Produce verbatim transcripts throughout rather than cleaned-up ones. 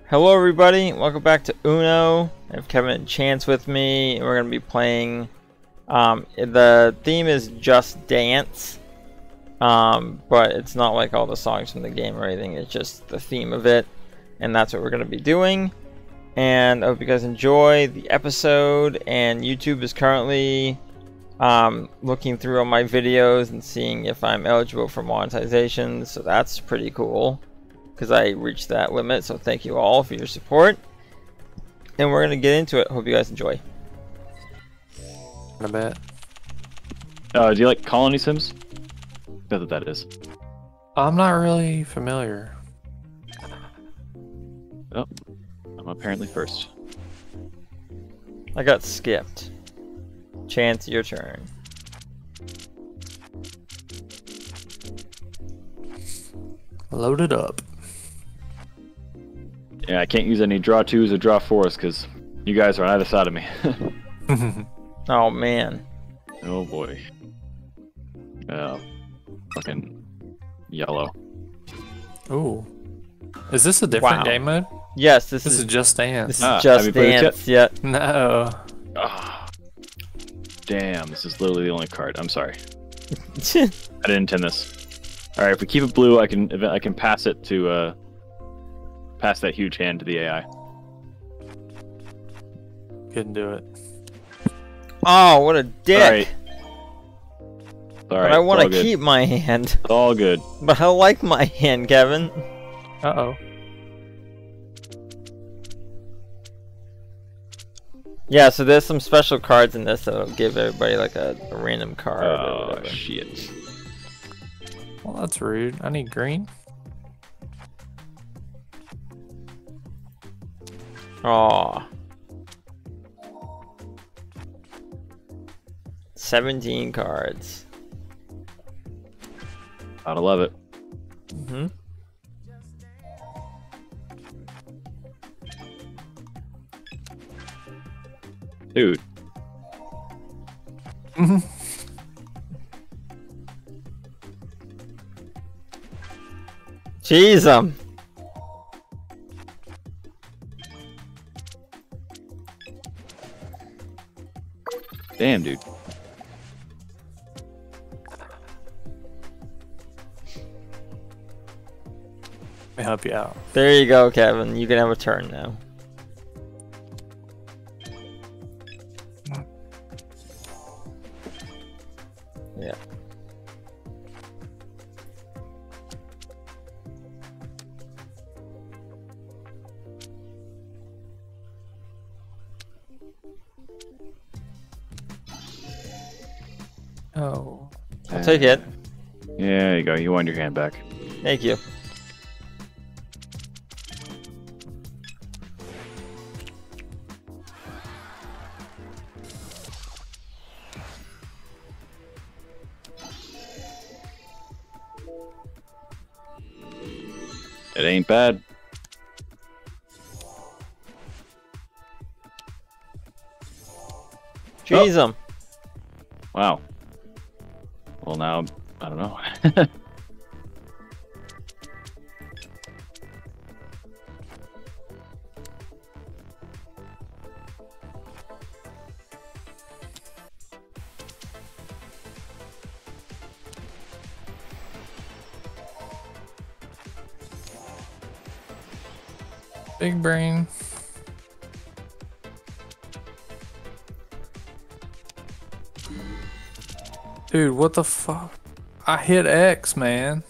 Hello everybody, welcome back to Uno. I have Kevin and Chance with me, and we're going to be playing, um, the theme is Just Dance, um, but it's not like all the songs from the game or anything, it's just the theme of it, and that's what we're going to be doing. And I hope you guys enjoy the episode, and YouTube is currently um, looking through all my videos and seeing if I'm eligible for monetization, so that's pretty cool. Because I reached that limit, so thank you all for your support. And we're going to get into it. Hope you guys enjoy. I bet. Uh, do you like Colony Sims? That's what that is. I'm not really familiar. Oh, I'm apparently first. I got skipped. Chance, your turn. Load it up. Yeah, I can't use any draw twos or draw fours because you guys are on either side of me. Oh man. Oh boy. Oh, fucking yellow. Ooh. Is this a different Wow. game mode? Yes, this, This is, is Just Dance. this is Ah, have Just you played it Dance. Yet. No. Oh, damn, this is literally the only card. I'm sorry. I didn't intend this. All right, if we keep it blue, I can I can pass it to uh pass that huge hand to the A I. Couldn't do it. Oh, what a dick. All right. All right. But I want to all good. keep my hand. It's all good. But I like my hand, Kevin. Uh-oh. Yeah, so there's some special cards in this that'll give everybody like a, a random card or Oh whatever. shit. Well, that's rude. I need green. Aw. seventeen cards. Gotta love it. Mm-hmm. Dude. Jeez, um. Damn, dude. Let me help you out. There you go, Kevin. You can have a turn now. Yeah. Oh. I'll take it. Yeah, there you go. You won your hand back. Thank you. It ain't bad. Jeez, um. Wow. Well, now, I don't know. Big brain. Dude, what the fuck? I hit X, man.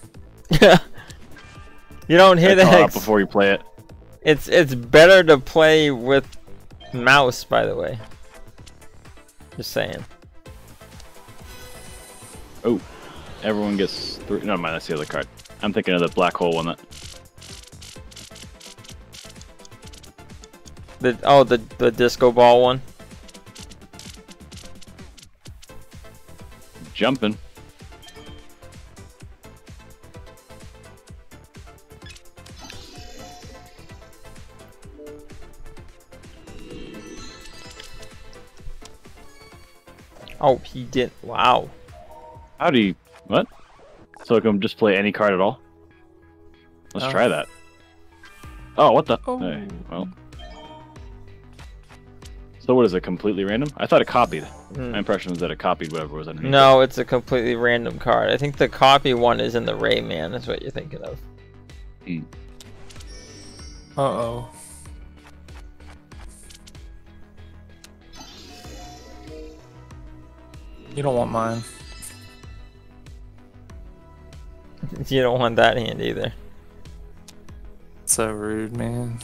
You don't hit Call out X. before you play it. It's it's better to play with mouse, by the way. Just saying. Oh, everyone gets three. Never mind, that's the other card. I'm thinking of the black hole one. That The oh the the disco ball one. jumping. Oh, he did. Wow. How do you... What? So I can just play any card at all? Let's Oh. try that. Oh, what the? Oh. Hey, well. So what is it? Completely random? I thought it copied. Mm. My impression was that it copied whatever was underneath. No, it's a completely random card. I think the copy one is in the Rayman. Is what you're thinking of. Mm. Uh oh. You don't want mine. You don't want that hand either. So rude, man.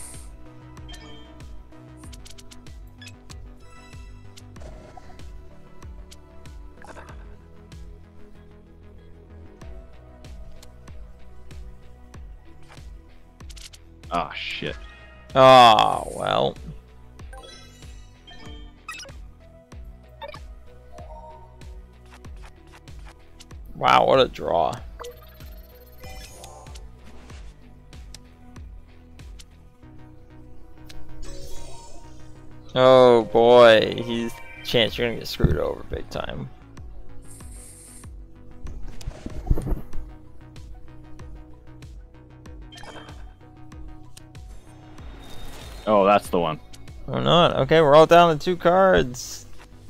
Oh shit. Oh well. Wow, what a draw. Oh boy, he's chance you're gonna get screwed over big time. Oh, that's the one. Or not. Okay, we're all down to two cards.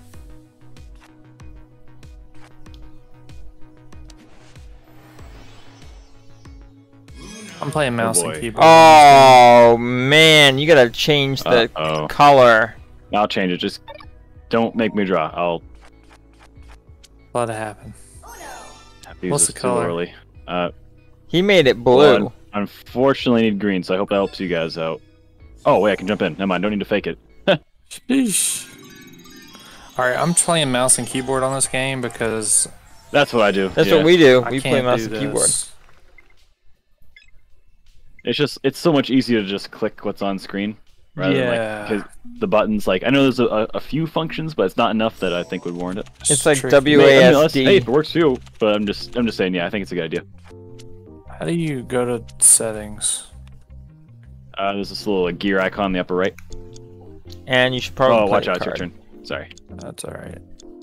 I'm playing mouse boy. and keyboard. Oh man, you gotta change the Uh-oh. color. I'll change it. Just don't make me draw. I'll Let it happen. use What's this the too color? early. Uh, He made it well, blue. un- unfortunately, I need green, so I hope that helps you guys out. Oh wait, I can jump in. Never mind. Don't need to fake it. Sheesh. Alright, I'm playing mouse and keyboard on this game because That's what I do. That's yeah. what we do. I We play can't mouse do and this. keyboard. It's just it's so much easier to just click what's on screen rather Yeah. than like because the buttons. Like I know there's a, a, a few functions, but it's not enough that I think would warrant it. It's like tricky. W I A mean, S unless- Hey, D. if it works for you, but I'm just I'm just saying. Yeah, I think it's a good idea. How do you go to settings? Uh, there's this little like, gear icon in the upper right. And you should probably Oh, play watch a out! It's your card. turn. Sorry. That's alright.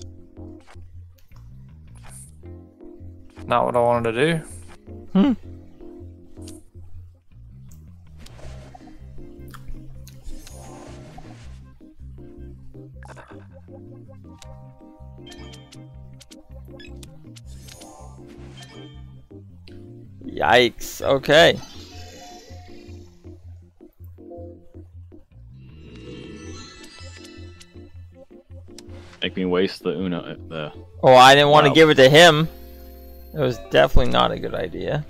Not what I wanted to do. Hmm. Yikes. Okay. Make me waste the Uno. uh, The Oh, I didn't want to Wow. give it to him. It was definitely not a good idea.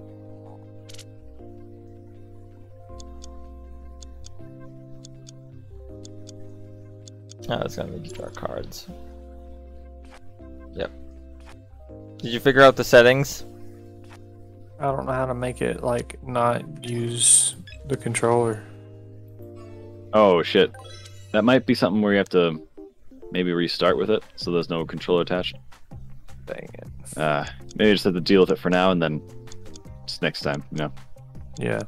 Oh, it's gonna make you draw cards. Yep. Did you figure out the settings? I don't know how to make it like not use the controller. oh shit, that might be something where you have to maybe restart with it, so there's no controller attached. Dang it. Uh, maybe just have to deal with it for now, and then just next time, you know. Yeah.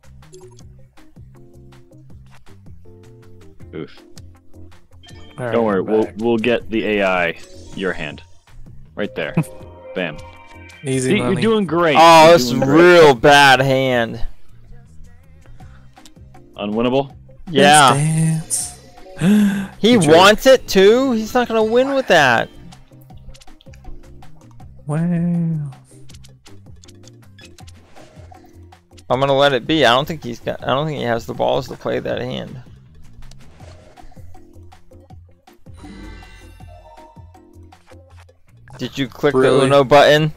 Oof. All right, Don't worry, I'm we'll back. we'll get the A I your hand, right there. Bam. Easy See, you're money. doing great. Oh, You're this is doing great. real bad hand. Unwinnable. Yeah. Dance. He Good job. wants it too? He's not gonna win with that. Wow. I'm gonna let it be. I don't think he's got I don't think he has the balls to play that hand. Did you click the Really? Uno button?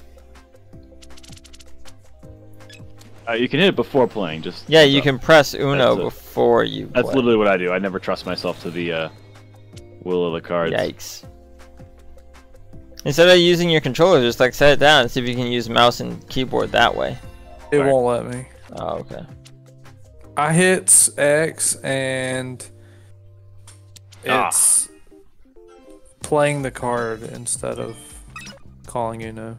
Uh, you can hit it before playing. Just Yeah, heads you up. can press Uno That's it. before you That's play. literally what I do. I never trust myself to the uh, will of the cards. Yikes. Instead of using your controller, just like set it down and see if you can use mouse and keyboard that way. It Alright. won't let me. Oh, okay. I hit X and Ah. it's playing the card instead of calling you know.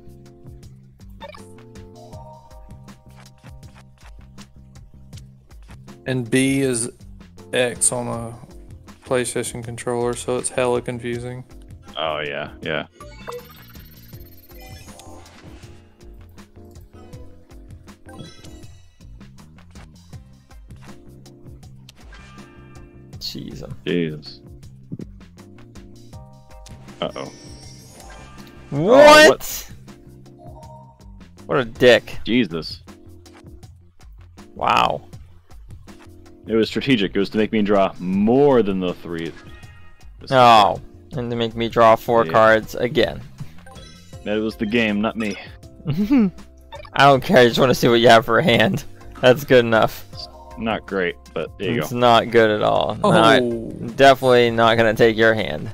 And B is X on a PlayStation controller, so it's hella confusing. Oh yeah, yeah. Jeez. Jesus. Uh oh. What? what? What a dick. Jesus. Wow. It was strategic. It was to make me draw more than the three. Oh, and to make me draw four Yeah. cards again. That was the game, not me. I don't care. I just want to see what you have for a hand. That's good enough. Not great, but there you It's go. not good at all. Oh, Not, definitely not gonna take your hand.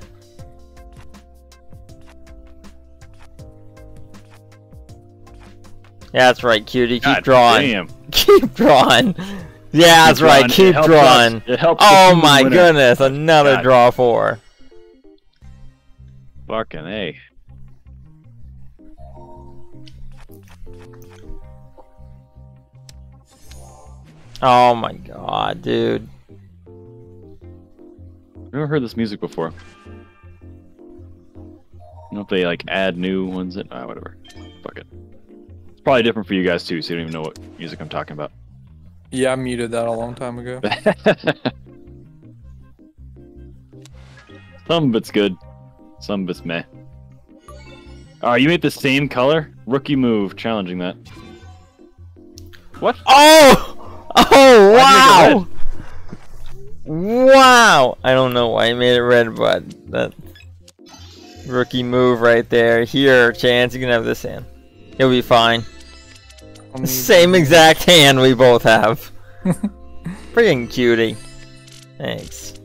Yeah, that's right, cutie. Keep God drawing. Damn. Keep drawing. Yeah, that's Keep right. drawing. It Keep helps drawing. us. It helps Oh the my winner. goodness, another God. draw four. Fucking A. Oh my god, dude. I've never heard this music before. I don't know if they like add new ones in. Ah, whatever. Fuck it. It's probably different for you guys too, so you don't even know what music I'm talking about. Yeah, I muted that a long time ago. Some of it's good. Some of it's meh. Oh, you made the same color? Rookie move, challenging that. What? Oh! Oh, Why'd you wow! Wow! I don't know why I made it red, but that rookie move right there. Here, Chance, you can have this hand. It'll be fine. I'll mute Same that. exact hand we both have. Freaking cutie. Thanks.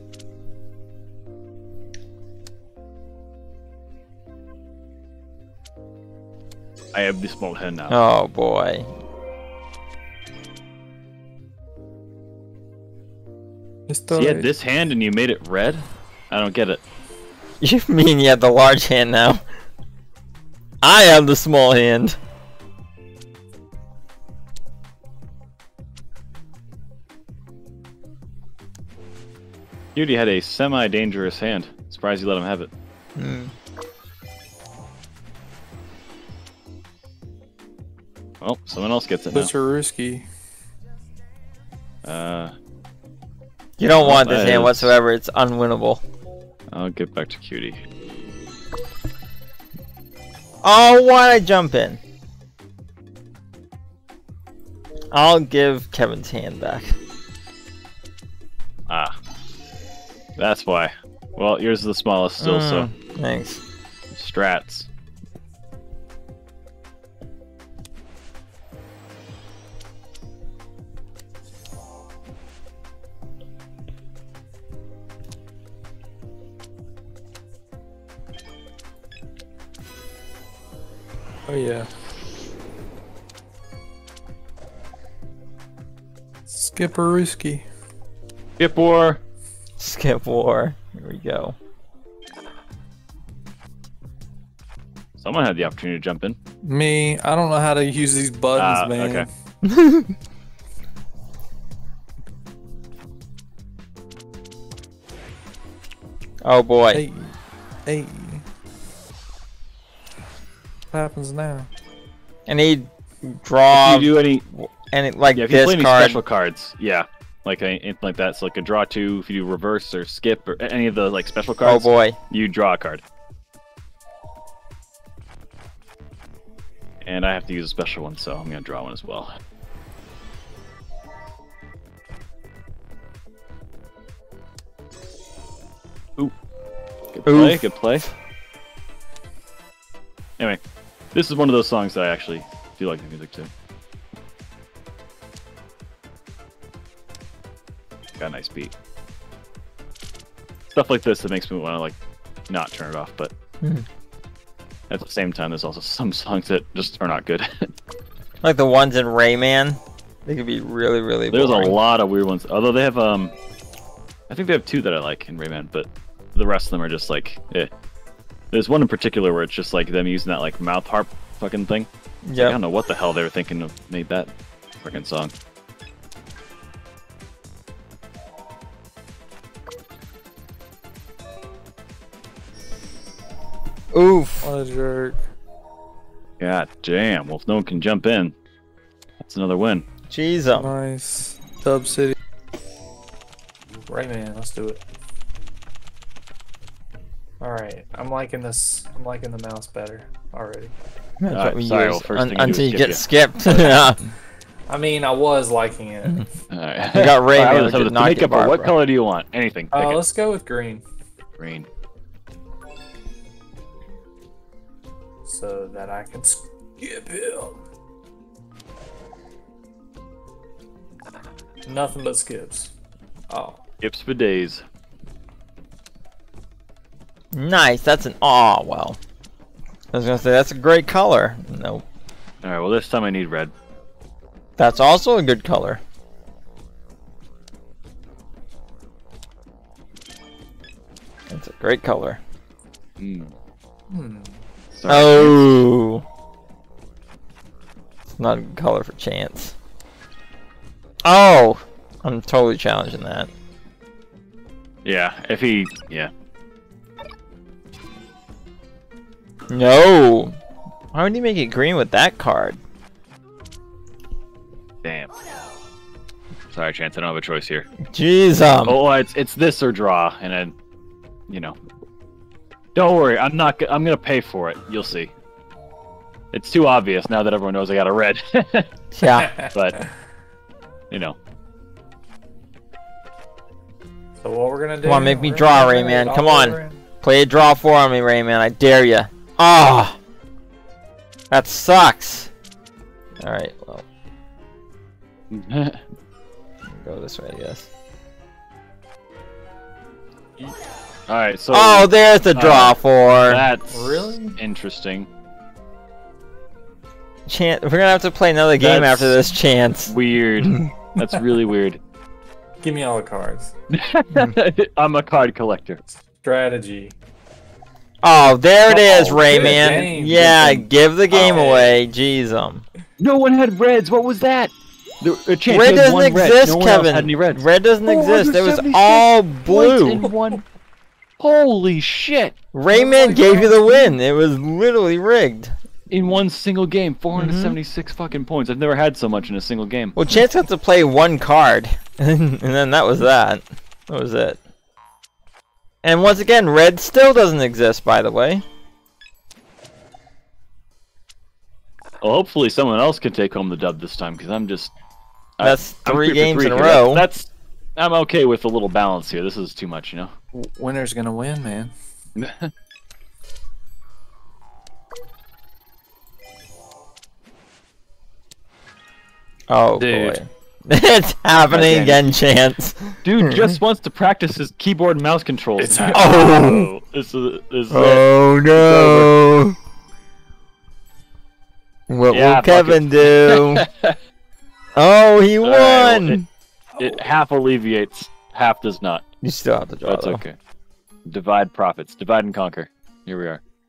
I have the small hand now. Oh boy. It's So you had alright. this hand and you made it red? I don't get it. You mean you have the large hand now? I have the small hand. Cutie had a semi-dangerous hand. Surprised you let him have it. Hmm. Well, someone else gets it now. Such a risky. Uh, You don't want this that hand is- whatsoever. It's unwinnable. I'll get back to Cutie. Oh, why'd I jump in? I'll give Kevin's hand back. Ah. That's why. Well, yours is the smallest still, so Mm, thanks. strats. Oh yeah. Skipper risky. Skip war. Skip war. Here we go. Someone had the opportunity to jump in. Me, I don't know how to use these buttons, Ah, man. okay. Oh boy. Hey, hey. What happens now? Any draw, If you do any, any like yeah, if you this play any card. special cards, yeah, like anything like that. So like a draw two, if you do reverse or skip or any of the like special Oh cards, boy. you draw a card. And I have to use a special one, so I'm gonna draw one as well. Ooh, good play, Oof. good play. Anyway, this is one of those songs that I actually do like the music to. Got a nice beat. Stuff like this that makes me want to like not turn it off, but Mhm. at the same time, there's also some songs that just are not good. Like the ones in Rayman. They could be really, really There's boring. a lot of weird ones. Although they have, um, I think they have two that I like in Rayman, but the rest of them are just like, eh. There's one in particular where it's just like them using that like mouth harp fucking thing. I Yep. don't know what the hell they were thinking of made that fucking song. Oof. What a jerk. God damn. Well, if no one can jump in, that's another win. Jeez. um. Nice. Dub City. Rayman, let's do it. Alright, I'm liking this. I'm liking the mouse better already. That's Alright, what we sorry, use well, first un- thing you do until is you skip get you. skipped. Yeah. I mean, I was liking it. Alright. You got Rayman, Alright, which so did to not make get up for what Barbara. color do you want? Anything. Pick Uh, it. let's go with green. Green. So that I can skip him. Nothing but skips. Oh. Skips for days. Nice. That's an aw. Well, I was gonna say that's a great color. Nope. Alright, well this time I need red. That's also a good color. That's a great color. Mm. Hmm. Sorry. Oh. It's not a good color for Chance. Oh! I'm totally challenging that. Yeah, if he... yeah. No! Why would he make it green with that card? Damn. Sorry, Chance, I don't have a choice here. Jeez, um. Oh, it's it's this or draw, and then, you know. Don't worry, I'm not. g- I'm gonna pay for it. You'll see. It's too obvious now that everyone knows I got a red. Yeah. But, you know. So what we're gonna do? Come on, make me we're draw, gonna Rayman. trade Come all on. over in. Play a draw four on me, Rayman. I dare ya. Ah! That sucks. Alright, well. Go this way, I guess. Alright, so... Oh, there's the draw uh, four. That's Really? interesting. Chance, we're gonna have to play another game That's- after this, Chance. Weird. That's really weird. Give me all the cards. I'm a card collector. Strategy. Oh, there it is, Oh, good Rayman. game, good Yeah, game. give the game Oh. away. Jeez, um. No one had reds. What was that? The, uh, Chance, Red you had doesn't one red. exist, No one else Kevin. had any reds. Red doesn't exist. It was four hundred seventy-six all Points blue. in one. Holy shit! Rayman gave you the win. It was literally rigged. In one single game, four hundred seventy-six fucking points. I've never had so much in a single game. Well, Chance got to play one card, and then that was that. That was it. And once again, red still doesn't exist, by the way. Well, hopefully someone else can take home the dub this time, because I'm just... I- That's I'm three for games in a here. row. That's, that's... I'm okay with a little balance here. This is too much, you know? W- Winner's gonna win, man. Oh, Dude. boy. It's happening Goddamn. again, Chance. Dude just wants to practice his keyboard and mouse controls. It's Oh. This is, this is it. Oh, no. What Yeah, will fuck Kevin do? Oh, he All right, won! well, it, it half alleviates, half does not. You still have to draw, That's though. okay. Divide profits. Divide and conquer. Here we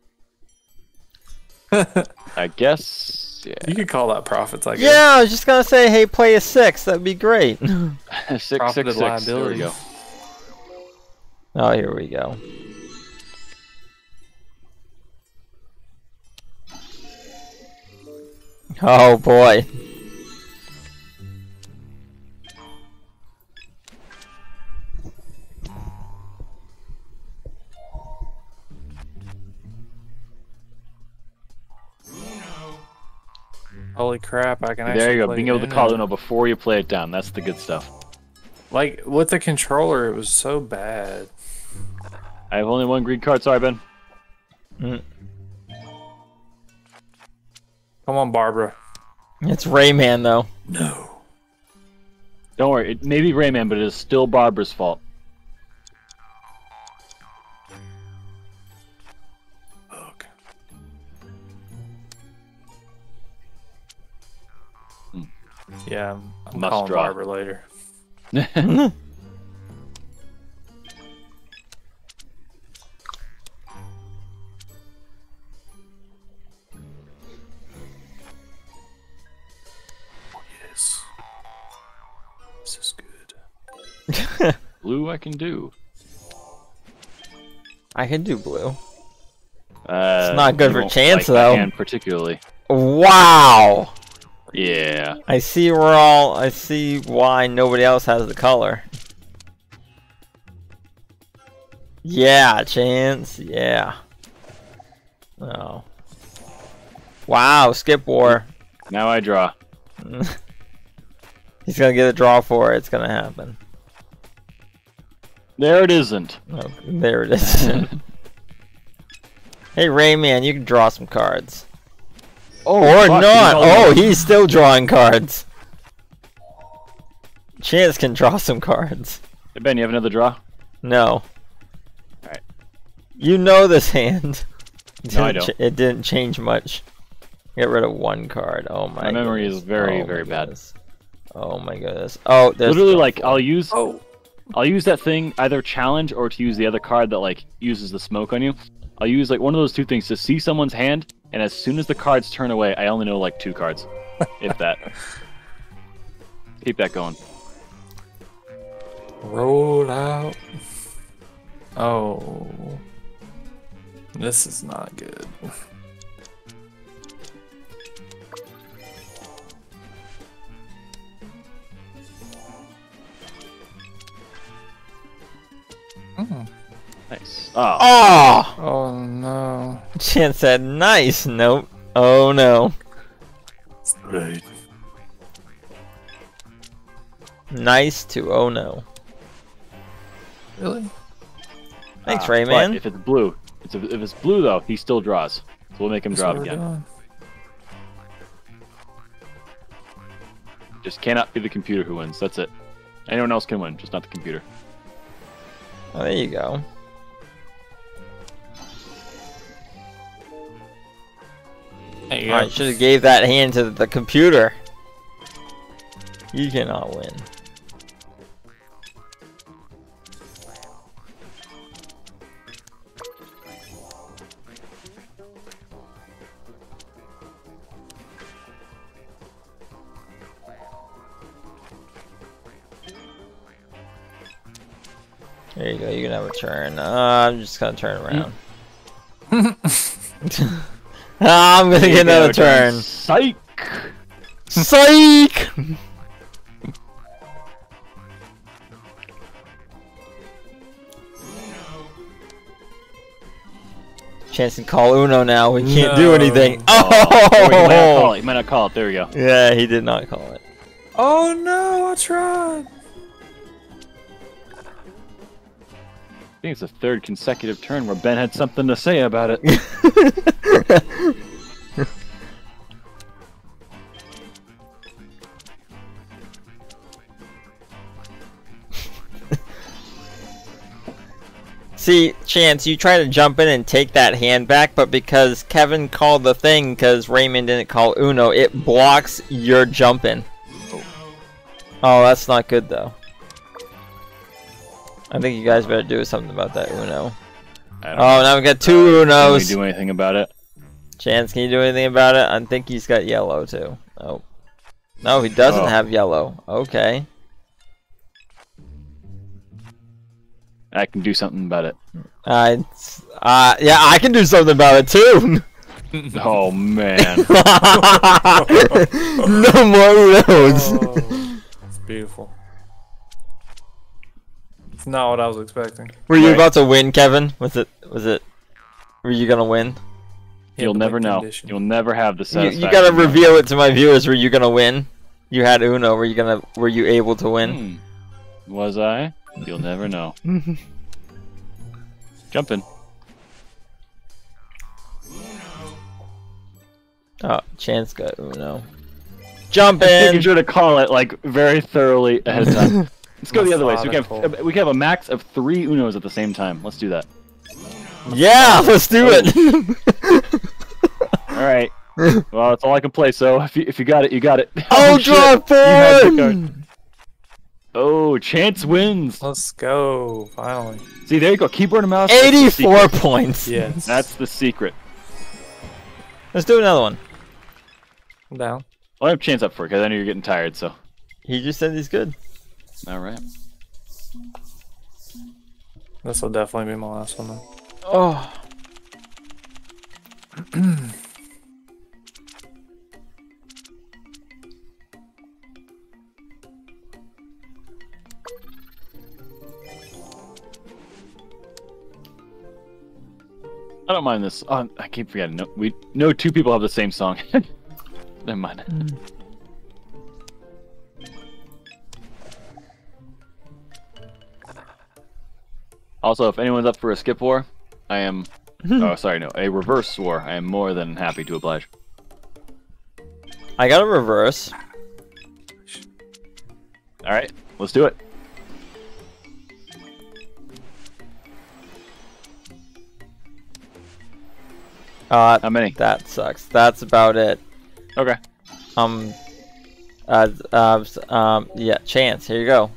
are. I guess. Yeah. You could call that profits, I guess. Yeah, I was just gonna say, hey, play a six. That'd be great. six, six, Profited six. There we liability. go. Oh, here we go. Oh boy. Holy crap! I can actually. There you go. play Being able to Uno. call Uno before you play it down. That's the good stuff. Like with the controller, it was so bad. I have only one green card. Sorry, Ben. Mm. Come on, Barbara. It's Rayman, though. No. Don't worry. It may be Rayman, but it is still Barbara's fault. Look. Hmm. Yeah, I'm, I'm Must calling draw. Barbara later. Oh, yes. This is good. Blue, I can do. I can do blue. Uh, It's not good you for won't Chance, like my though. hand particularly. Wow! Yeah. I see we're all. I see why nobody else has the color. Yeah, Chance. Yeah. Oh. Wow, skip war. Now I draw. He's gonna get a draw for it. It's gonna happen. There it isn't. Oh, there it is. Hey, Rayman, you can draw some cards. Oh, Or fuck, not. no. Oh, he's still drawing cards. Chance can draw some cards. Hey, Ben, you have another draw? No. Alright. You know this hand. It No, I didn't don't. ch- it didn't change much. Get rid of one card. Oh my. My memory goodness. is very, Oh very my bad. goodness. Oh my goodness. Oh, there's Literally, the- like, I'll use Oh. I'll use that thing either challenge or to use the other card that like uses the smoke on you. I'll use like one of those two things to see someone's hand, and as soon as the cards turn away, I only know like two cards, if that. Keep that going. Roll out. Oh. This is not good. Mm. Nice. Oh, Oh! Oh no. Chance said nice. Nope. Oh no. Right. Nice to oh no. Really? Thanks, ah, Rayman. but if it's blue, it's if it's blue though, he still draws. So we'll make him That's draw what we're again. doing. Just cannot be the computer who wins. That's it. Anyone else can win, just not the computer. Oh, there you go. There you I go. should have gave that hand to the computer. You cannot win. There you go, you can have a turn. Uh, I'm just gonna turn around. Ah, I'm gonna get another turn. Psych! Psych! Chance can call Uno now. We can't do No. anything. Oh, wait, he might not call Oh! it. He might not call it. There we go. Yeah, he did not call it. Oh no, I tried. I think it's the third consecutive turn where Ben had something to say about it. See, Chance, you try to jump in and take that hand back, but because Kevin called the thing because Raymond didn't call Uno, it blocks your jumping. Oh, that's not good though. I think you guys better do something about that Uno. I don't Oh, now we got two Can we Unos. do anything about it? Chance, can you do anything about it? I think he's got yellow too. Oh. No, he doesn't Oh. have yellow. Okay. I can do something about it. Uh, it's- uh, yeah, I can do something about it too. Oh man. No more Unos. Oh, it's beautiful. It's not what I was expecting. Were you Right. about to win, Kevin? Was it? Was it? Were you gonna win? He You'll had the never win know. condition. You'll never have the You, satisfaction. you gotta reveal it to my viewers. Were you gonna win? You had Uno. Were you gonna? Were you able to win? Hmm. Was I? You'll never know. Jump in. Oh, Chance got Uno. Jump Making in. sure to call it like very thoroughly ahead of time. Let's go the other way. So we can have Methodical. we can have a max of three Unos at the same time. Let's do that. Yeah, let's do it. All right. Well, that's all I can play. So if you if you got it, you got it. Oh, shit. draw You had the card. four. Oh, Chance wins. Let's go, finally. See, there you go. Keyboard and mouse. that's the Eighty-four secret. points. Yes. That's the secret. Let's do another one. I'm down. I'll have Chance up for it because I know you're getting tired. So, He just said he's good. all right. This will definitely be my last one then. Oh. I don't mind this. Oh, I keep forgetting. No, we no two people have the same song. Never mind. Mm. Also, if anyone's up for a skip war, I am. Oh, sorry, no, a reverse war. I am more than happy to oblige. I got a reverse. All right, let's do it. Uh, How many? that sucks. That's about it. Okay. Um, uh, uh, um, yeah, Chance, here you go.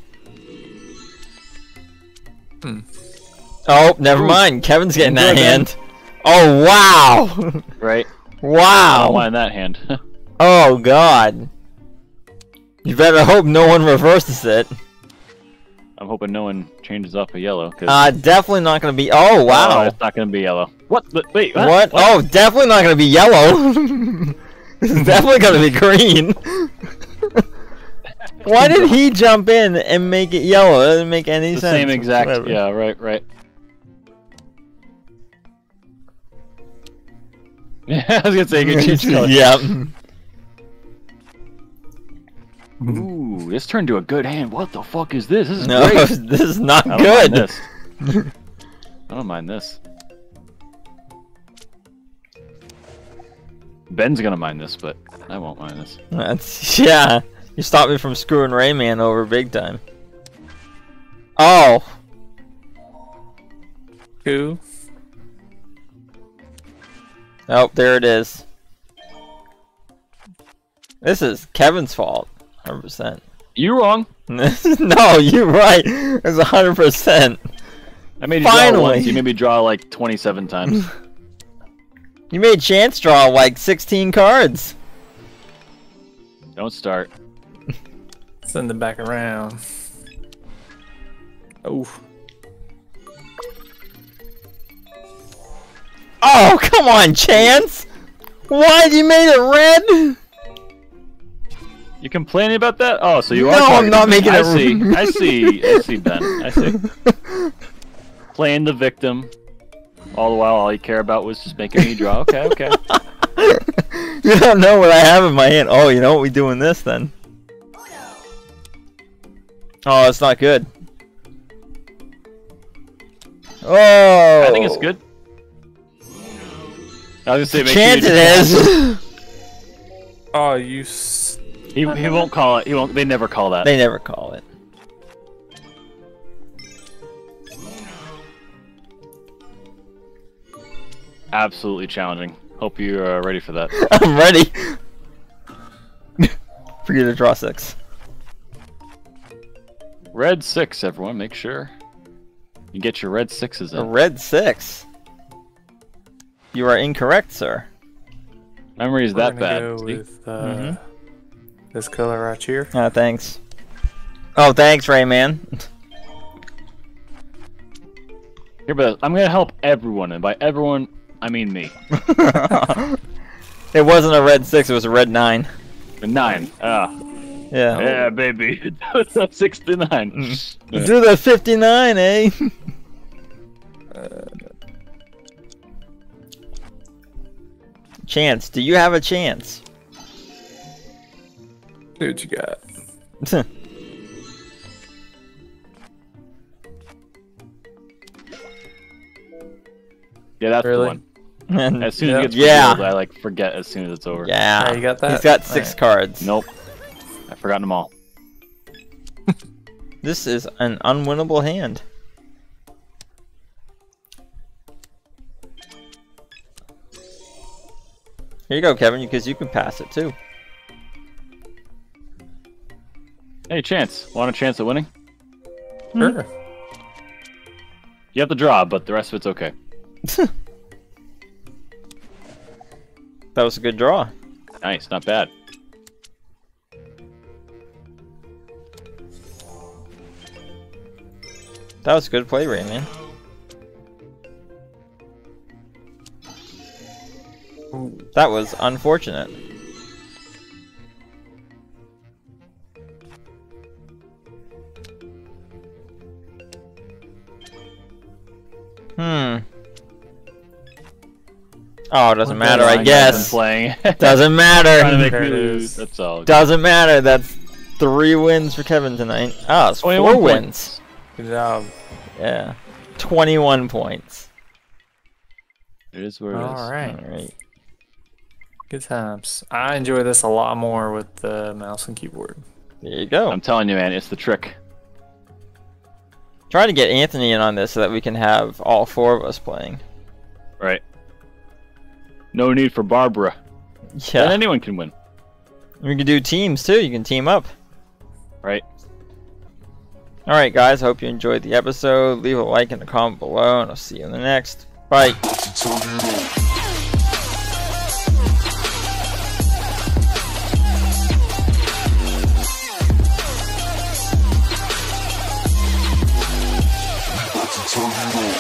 Hmm. Oh, never Ooh. mind. Kevin's getting that Good, man. hand. Oh, wow. Right. I don't Wow. mind that hand. Oh, God. You better hope no one reverses it. I'm hoping no one changes off a yellow. Cause Uh, definitely not gonna be. Oh, Oh, wow. it's not gonna be yellow. What? The, wait. What? Oh, definitely not gonna be yellow. It's definitely gonna be green. Why did he jump in and make it yellow? It doesn't make any The sense. same exact. Whatever. Yeah. Right. Right. Yeah, I was gonna say you can change color. Yep. Ooh, this turned to a good hand. What the fuck is this? This is No, great. this is not I don't mind good. this. I don't mind this. Ben's gonna mind this, but I won't mind this. That's, yeah. You stopped me from screwing Rayman over big time. Oh. Two. Oh, there it is. This is Kevin's fault. one hundred percent. You wrong. No, you're right. It's one hundred percent. I made you Finally. draw once. You made me draw like twenty-seven times. You made Chance draw like sixteen cards. Don't start. Send them back around. Oh. Oh, come on, Chance! Why you made it red? You complaining about that? Oh, so you No, are. I'm targeting not me. making I it- see. I see. I see, Ben. I see. Playing the victim. All the while, all you care about was just making me draw. Okay, okay. You don't know what I have in my hand. Oh, you know what? We doing this then. Oh, it's not good. Oh. I think it's good. I was gonna say, make Chance sure it you- is. Oh, you. S He, he won't call it. He won't. They never call that. They never call it. Absolutely challenging. Hope you're uh, ready for that. I'm ready. For you to draw six. Red six, everyone. Make sure you get your red sixes A in. red six. You are incorrect, sir. Memory is we're that gonna bad. Go See? with uh, Mhm. this color right here. Ah, thanks. Oh, thanks, Rayman. Here, but I'm gonna help everyone, and by everyone, I mean me. It wasn't a red six, it was a red nine. A nine. Ah. Yeah. Yeah, baby. sixty-nine. Yeah. Do the fifty-nine, eh? Chance, do you have a chance? See what you got. Yeah, that's Really? the one. And- As soon as Yeah. it gets Yeah. revealed, I like forget as soon as it's over. yeah. Oh, you got that? He's got six Alright. cards. Nope. I've forgotten them all. This is an unwinnable hand. Here you go, Kevin, because you can pass it too. Hey, chance. Want a chance at winning? Sure. You have to draw, but the rest of it's okay. That was a good draw. Nice, not bad. That was a good play, Rayman. That was unfortunate. Hmm. Oh, it doesn't What matter, the I heck? guess. Playing. Doesn't Trying to matter. make There me it lose. is. That's all. Doesn't matter. That's three wins for Kevin tonight. Oh, it's twenty-one four wins. points. Good job. Yeah. twenty-one points. It is where it is. All right. Alright. Good times. I enjoy this a lot more with the mouse and keyboard. There you go. I'm telling you, man, it's the trick. Try to get Anthony in on this so that we can have all four of us playing. Right. No need for Barbara. Yeah. Then anyone can win. We can do teams too. You can team up. Right. Alright, guys. Hope you enjoyed the episode. Leave a like and a comment below, and I'll see you in the next. Bye. Turn it on.